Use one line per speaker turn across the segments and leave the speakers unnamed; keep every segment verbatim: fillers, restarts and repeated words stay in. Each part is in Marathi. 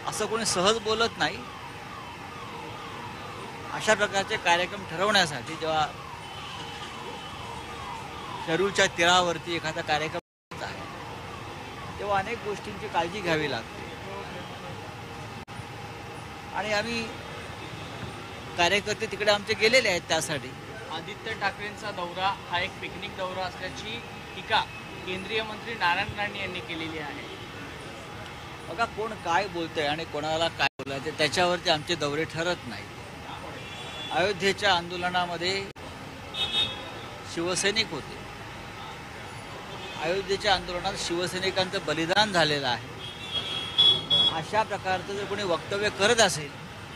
असं कोणी सहज बोलत नाही। अशा प्रकारचे कार्यक्रम ठरवण्यासाठी जेव्हा शरूरच्या तीरावरती एखादा कार्यक्रम आहे तेव्हा अनेक गोष्टींची काळजी घ्यावी लागते आणि आम्ही कार्यकर्ते तिकडे आमचे गेलेले आहेत त्यासाठी।
आदित्य ठाकरेंचा दौरा हा एक पिकनिक दौरा असल्याची टीका केंद्रीय मंत्री नारायण राणे यांनी केलेली आहे।
बघा कोण काय बोलतंय आणि कोणाला काय बोलायचं त्याच्यावरती आमचे दौरे ठरत नाही। अयोध्येच्या आंदोलनामध्ये शिवसैनिक होते, अयोध्येच्या आंदोलनात शिवसैनिकांचं बलिदान झालेलं आहे। अशा प्रकारचं जर कोणी वक्तव्य करत असेल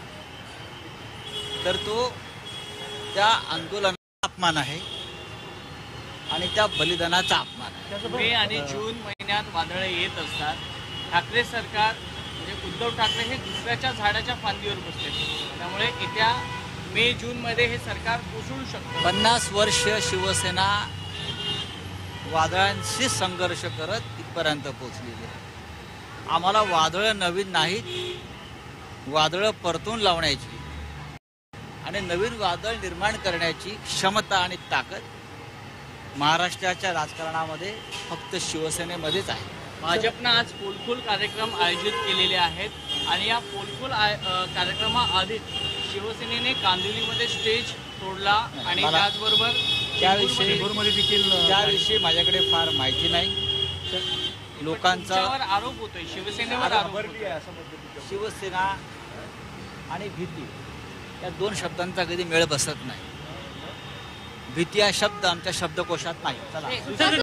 तर तो त्या आंदोलनाचा अपमान आहे आणि त्या बलिदानाचा अपमान आहे।
मे आणि जून महिन्यात वादळे येत असतात। ठाकरे सरकार म्हणजे उद्धव ठाकरे हे दुसऱ्याच्या झाडाच्या फांदीवर बसले, त्यामुळे येत्या मे जून मध्ये हे सरकार कोसळू शकतं।
पन्नास वर्ष शिवसेना वादळांशी संघर्ष करत इथपर्यंत पोहोचलेली आहे। आम्हाला वादळं नवीन नाहीत, वादळं परतून लावण्याची आणि नवीन वादळ निर्माण करण्याची क्षमता आणि ताकद महाराष्ट्राच्या राजकारणामध्ये फक्त शिवसेनेमध्येच आहे।
भाजपनं आज पोलखोल कार्यक्रम आयोजित केलेले आहेत आणि या पोलखोल कार्यक्रमाआधीच शिवसेनेने कांदिवलीमध्ये स्टेज तोडला आणि त्याचबरोबर
त्याविषयी त्याविषयी माझ्याकडे फार माहिती नाही। लोकांचा
आरोप होतोय, शिवसेनेवर आरोप होतोय।
शिवसेना आणि भीती या दोन शब्दांचा कधी मेळ बसत नाही। भीती हा शब्द आमच्या शब्दकोशात नाही। चला।